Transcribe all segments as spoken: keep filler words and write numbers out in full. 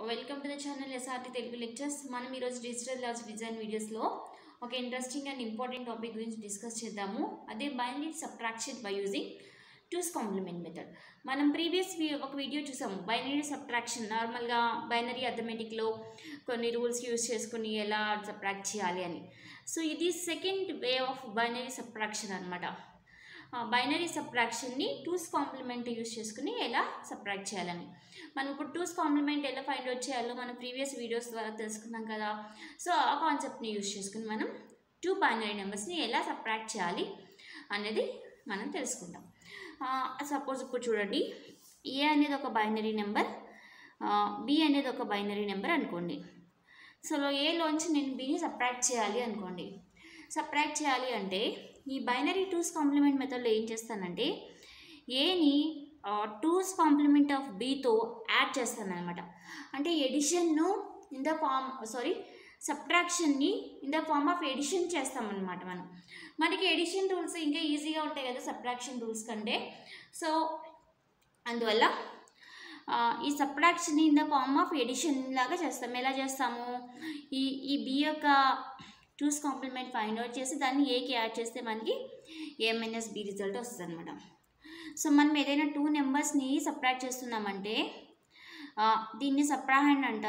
Welcome to the channel S R T Telugu lectures. మనం ఈరోజు digital లాస్ డిజైన్ వీడియోస్లో ఒక ఇంట్రెస్టింగ్ అండ్ ఇంపార్టెంట్ టాపిక్ గురించి డిస్కస్ చేద్దాము. అదే binary subtraction by using two's complement method. మనం ప్రీవియస్ ఒక వీడియో చూసాము, బైనరీ సబ్ట్రాక్షన్. నార్మల్గా బైనరీ అథమెటిక్లో కొన్ని రూల్స్ యూజ్ చేసుకుని ఎలా సబ్ట్రాక్ట్ చేయాలి అని. సో ఇది second way of binary subtraction అనమాట. బైనరీ సబ్ట్రాక్షన్ని టూస్ కాంప్లిమెంట్ యూజ్ చేసుకుని ఎలా సబ్ట్రాక్ట్ చేయాలని. మనం ఇప్పుడు టూస్ కాంప్లిమెంట్ ఎలా ఫైండ్ అవుట్ చేయాలో మనం ప్రీవియస్ వీడియోస్ ద్వారా తెలుసుకున్నాం కదా. సో ఆ కాన్సెప్ట్ని యూజ్ చేసుకుని మనం టూ బైనరీ నెంబర్స్ని ఎలా సబ్ట్రాక్ట్ చేయాలి అనేది మనం తెలుసుకుంటాం. సపోజ్ ఇప్పుడు చూడండి, ఏ అనేది ఒక బైనరీ నెంబర్, బి అనేది ఒక బైనరీ నెంబర్ అనుకోండి. సో ఏలోంచి నేను బిని సబ్ట్రాక్ట్ చేయాలి అనుకోండి. సబ్ట్రాక్ట్ చేయాలి అంటే ఈ బైనరీ టూస్ కాంప్లిమెంట్ మెథడ్లో ఏం చేస్తానంటే ఏని టూస్ కాంప్లిమెంట్ ఆఫ్ బీతో యాడ్ చేస్తాను అనమాట. అంటే ఎడిషన్ను ఇన్ ద ఫార్మ్ సారీ సబ్ట్రాక్షన్ని in the form of addition చేస్తామన్నమాట. మనం మనకి ఎడిషన్ రూల్స్ ఇంకా ఈజీగా ఉంటాయి కదా సబ్ట్రాక్షన్ రూల్స్ కంటే. సో అందువల్ల ఈ subtraction in the form of addition లాగా చేస్తాం. ఎలా చేస్తాము, ఈ ఈ బి యొక్క టూస్ కాంప్లిమెంట్ ఫైండ్ అవుట్ చేసి దాన్ని ఏకి యాడ్ చేస్తే మనకి ఏ మైనస్ బి రిజల్ట్ వస్తుంది అనమాట. సో మనం ఏదైనా టూ నెంబర్స్ని సబ్ట్రాక్ట్ చేస్తున్నామంటే దీన్ని సబ్ట్రాహెండ్ అంట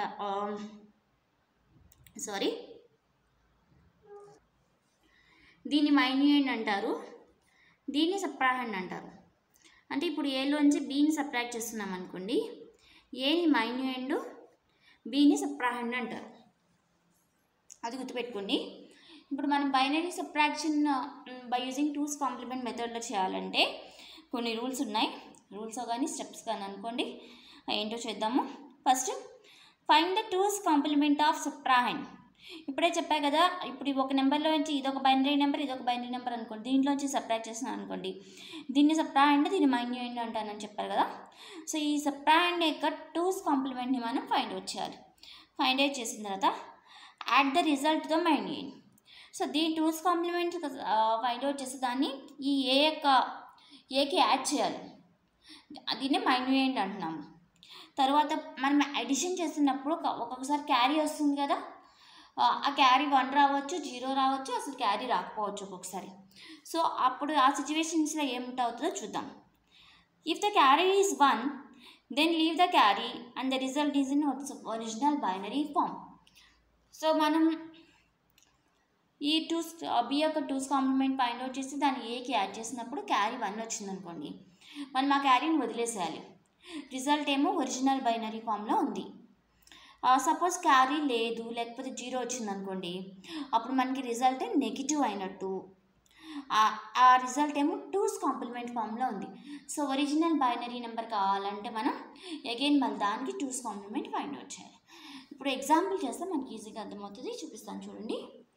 సారీ దీన్ని మైన్యూయండ్ అంటారు, దీన్ని సబ్ట్రాహెండ్ అంటారు. అంటే ఇప్పుడు ఏలోంచి బీని సబ్ట్రాక్ట్ చేస్తున్నాం అనుకోండి, ఏని మైన్యూయండ్, బీని సబ్ట్రాహెండ్ అంటారు. అది గుర్తుపెట్టుకోండి. ఇప్పుడు మనం binary subtraction by using two's complement మెథడ్లో చేయాలంటే కొన్ని రూల్స్ ఉన్నాయి. రూల్స్ కానీ స్టెప్స్ కానీ అనుకోండి, ఏంటో చేద్దాము. First find the two's complement of subtrahend. ఇప్పుడే చెప్పా కదా, ఇప్పుడు ఒక నెంబర్లో నుంచి ఇదొక బైనరీ నెంబర్, ఇదొక బైనరీ నెంబర్ అనుకోండి. దీంట్లోంచి సబ్ట్రాక్ట్ చేస్తున్నాను అనుకోండి, దీన్ని సబ్ట్రాహెండ్, దీన్ని మైన్యూయండ్ అంటానని చెప్పారు కదా. సో ఈ సబ్ట్రాహెండ్ యొక్క టూస్ కాంప్లిమెంట్ని మనం ఫైండ్ అవుట్ చేయాలి. ఫైండ్ అవుట్ చేసిన తర్వాత add the result the minuend. So దీని టూస్ కాంప్లిమెంట్ ఫైండ్ అవుట్ చేసి దాన్ని ఈ ఏ యొక్క ఏకి యాడ్ చేయాలి. దీన్ని మైన్యూయండ్ అంటున్నాము. తర్వాత మనం అడిషన్ చేస్తున్నప్పుడు ఒక్కొక్కసారి క్యారీ వస్తుంది కదా, ఆ క్యారీ వన్ రావచ్చు, జీరో రావచ్చు, అసలు క్యారీ రాకపోవచ్చు ఒక్కొక్కసారి. సో అప్పుడు ఆ సిచ్యువేషన్స్లో ఏమిటవుతుందో చూద్దాం. If the carry is one, then leave the carry and the result is in original binary form. So మనం ఈ టూస్ బి యొక్క టూస్ కాంప్లిమెంట్ ఫైండ్ అవుట్ చేసి దాన్ని ఏకి యాడ్ చేసినప్పుడు క్యారీ వన్ వచ్చింది అనుకోండి, మనం ఆ క్యారీని వదిలేసేయాలి. రిజల్ట్ ఏమో ఒరిజినల్ బైనరీ ఫామ్లో ఉంది. సపోజ్ క్యారీ లేదు, లేకపోతే జీరో వచ్చింది అనుకోండి, అప్పుడు మనకి రిజల్ట్ నెగిటివ్ అయినట్టు. ఆ రిజల్ట్ ఏమో టూస్ కాంప్లిమెంట్ ఫామ్లో ఉంది. సో ఒరిజినల్ బైనరీ నెంబర్ కావాలంటే మనం అగైన్ మళ్ళీ దానికి టూస్ కాంప్లిమెంట్ ఫైండ్ అవుట్ చేయాలి. ఇప్పుడు ఎగ్జాంపుల్ చేస్తే మనకి ఈజీగా అర్థమవుతుంది. చూపిస్తాను చూడండి.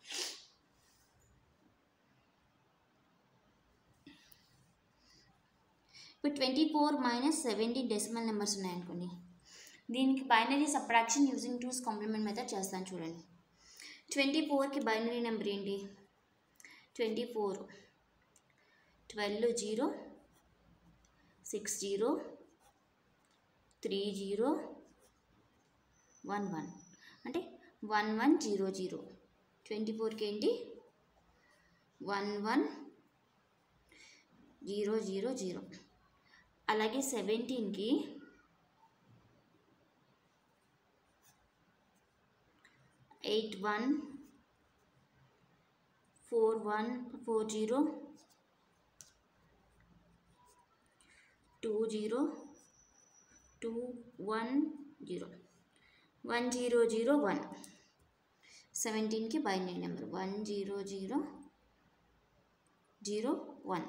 ఇప్పుడు twenty four minus seventeen decimal numbers ఉన్నాయనుకోండి, దీనికి binary subtraction using two's complement method చేస్తాను చూడండి. ట్వంటీ ఫోర్కి బైనరీ నెంబర్ ఏంటి, twenty four twelve zero six zero three zero one one అంటే one one zero zero. Twenty ఫోర్కి ఏంటి one one zero zero zero. అలాగే సెవెంటీన్కి eight one four one four zero two zero two one zero one zero zero one. సెవెంటీన్కి binary number one zero zero zero one.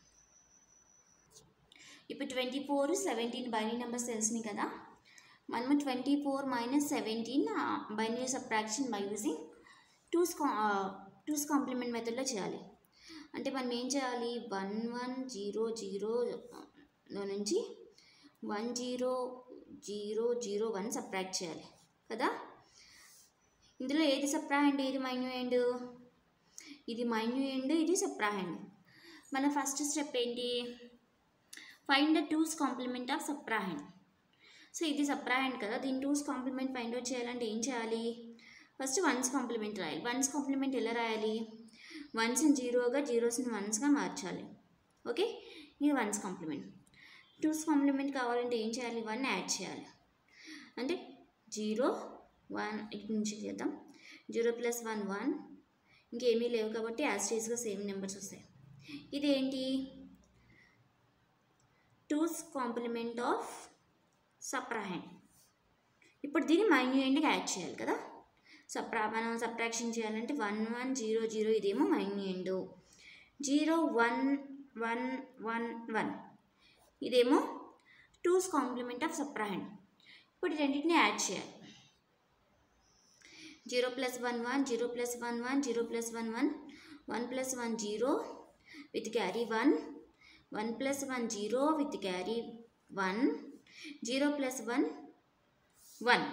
ఇప్పుడు twenty four seventeen binary numbers తెలిసినాయి కదా. మనము twenty four minus seventeen binary subtraction by using two's two's complement మెథడ్లో చేయాలి. అంటే మనం ఏం చేయాలి, వన్ వన్ జీరో జీరోలో నుంచి one zero zero zero one subtract చేయాలి కదా. ఇందులో ఏది సబ్ట్రాహెండ్, ఏది మైన్యూయండ్? ఇది మైన్యూయండ్, ఇది సబ్ట్రాహెండ్. మన ఫస్ట్ స్టెప్ ఏంటి, find the two's complement of subtrahend. So ఇది సప్రాహెండ్ కదా, దీని టూస్ కాంప్లిమెంట్ ఫైండ్ అవుట్ చేయాలంటే ఏం చేయాలి? ఫస్ట్ వన్స్ కాంప్లిమెంట్ రాయాలి. వన్స్ కాంప్లిమెంట్ ఎలా రాయాలి? వన్స్ని జీరోగా, జీరోస్ని వన్స్గా మార్చాలి. ఓకే, ఇది వన్స్ కాంప్లిమెంట్. టూస్ కాంప్లిమెంట్ కావాలంటే ఏం చేయాలి? వన్ యాడ్ చేయాలి. అంటే జీరో వన్ ఇటు నుంచి చేద్దాం. జీరో ప్లస్ వన్ వన్, ఇంకేమీ లేవు కాబట్టి యాజ్ టీజ్గా సేమ్ నెంబర్స్ వస్తాయి. ఇదేంటి? Two's complement of subtrahend. ఇప్పుడు దీన్ని మైన్యూయండ్కి యాడ్ చేయాలి కదా. సప్రా మనం సబ్ట్రాక్షన్ చేయాలంటే వన్ వన్ జీరో జీరో, ఇదేమో minuend. Zero one one one one, ఇదేమో టూస్ కాంప్లిమెంట్ ఆఫ్ సప్రాహెండ్. ఇప్పుడు రెండింటిని యాడ్ చేయాలి. Zero plus one one, zero plus one one, zero plus one one, one plus one zero with carry one, one plus one zero with carry one, zero plus one one.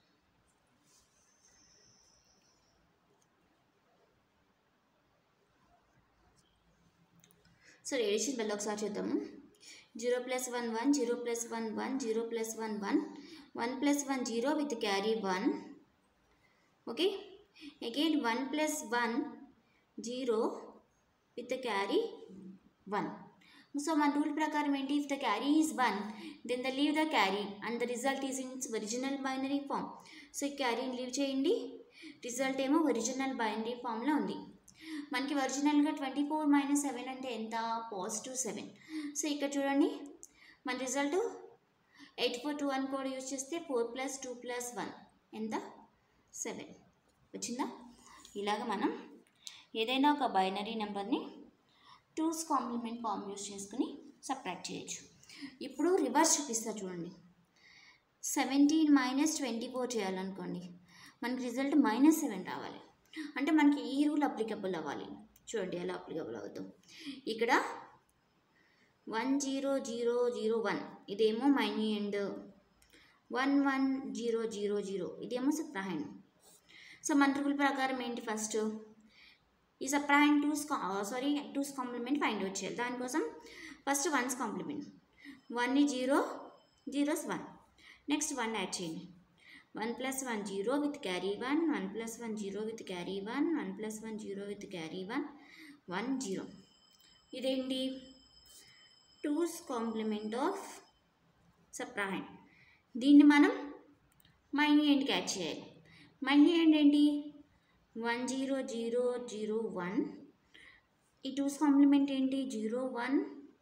So addition వల్ల ఒకసారి చూద్దాము. Zero plus one one, zero plus one one, zero plus one one, one plus one zero with carry one. Okay, again one plus one zero with carry one. So మన rule ప్రకారం ఏంటి? If the carry is one then the leave the carry and the result is in its original binary form. So ఈ క్యారీని leave చేయండి, result ఏమో original binary ఫామ్లో ఉంది. మనకి ఒరిజినల్గా ట్వంటీ ఫోర్ మైనస్ సెవెన్ అంటే ఎంత? Positive seven. సో ఇక్కడ చూడండి, మన result eight four two one code use చేస్తే four plus two plus one ఎంత? సెవెన్ వచ్చిందా? ఇలాగ మనం ఏదైనా ఒక బైనరీ నెంబర్ని టూస్ కాంప్లిమెంట్ ఫామ్ యూజ్ చేసుకుని సబ్ట్రాక్ట్ చేయొచ్చు. ఇప్పుడు రివర్స్ చూపిస్తా చూడండి. సెవెంటీన్ మైనస్ ట్వంటీ ఫోర్ చేయాలనుకోండి, మనకి రిజల్ట్ మైనస్ సెవెన్ రావాలి. అంటే మనకి ఈ రూల్ అప్లికబుల్ అవ్వాలి. చూడండి ఎలా అప్లికబుల్ అవుతుందో. ఇక్కడ one zero zero zero one, ఇదేమో minuend. One one zero zero zero, ఇదేమో సప్రాహెండ్. సో మన రూల్ ప్రకారం ఏంటి? ఫస్ట్ ఈ subtrahend two's sorry two's complement find out చేయాలి. దానికోసం first one's complement. One zero, zeros one, next one add చేయండి. One plus one zero with carry one, one plus one zero with carry one, one plus one zero with carry one, one zero. ఇదేంటి? Two's complement of subtrahend. దీన్ని మనం మైన్యూయండ్కి add చేయాలి. Minuend ఏంటి? One zero zero zero one. ఈ two's complement ఏంటి? Zero one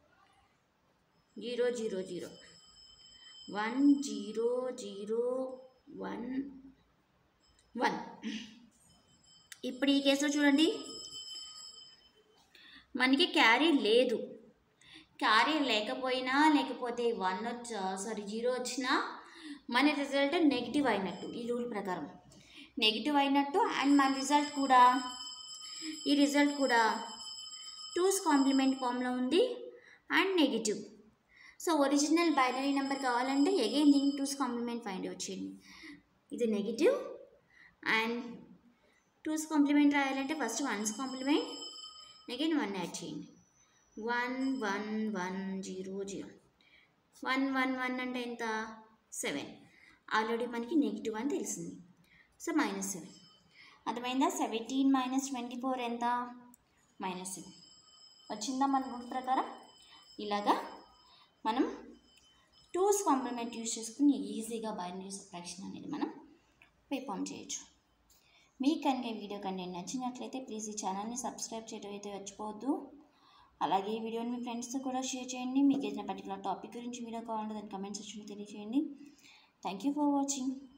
zero zero zero, one zero zero one one. ఇప్పుడు ఈ కేసులో చూడండి, మనకి క్యారీ లేదు. క్యారీ లేకపోయినా లేకపోతే వన్ వచ్చా సారీ జీరో వచ్చినా మన రిజల్ట్ నెగిటివ్ అయినట్టు ఈ రూల్ ప్రకారం. నెగిటివ్ అయినట్టు అండ్ మన రిజల్ట్ కూడా ఈ రిజల్ట్ కూడా టూస్ కాంప్లిమెంట్ ఫామ్లో ఉంది and negative. So original binary number కావాలంటే అగైన్ దీనికి టూస్ కాంప్లిమెంట్ ఫైండ్ అవుట్ చేయండి. ఇది నెగిటివ్ అండ్ టూస్ కాంప్లిమెంట్ రాయాలంటే first one's complement, again one add చేయండి. One one one zero zero, one one one అంటే ఎంత? సెవెన్. ఆల్రెడీ మనకి negative అని తెలిసింది. So minus seven. అర్థమైందా? సెవెంటీన్ మైనస్ ట్వంటీ ఫోర్ ఎంత? Minus seven. వచ్చిందా మన రూల్ ప్రకారం? ఇలాగా మనం టూస్ కాంప్లిమెంట్ యూజ్ చేసుకుని ఈజీగా బైనరీ సబ్ట్రాక్షన్ అనేది మనం పెర్ఫామ్ చేయొచ్చు. మీకు కనుక ఈ వీడియో కంటెంట్ నచ్చినట్లయితే ప్లీజ్ ఈ ఛానల్ని సబ్స్క్రైబ్ చేయడం అయితే మర్చిపోవద్దు. అలాగే ఈ వీడియోని మీ ఫ్రెండ్స్తో కూడా షేర్ చేయండి. మీకు ఏదైనా పర్టికులర్ టాపిక్ గురించి వీడియో కావాలంటే దాని కమెంట్ సెక్షన్లో తెలియజేయండి. Thank you for watching.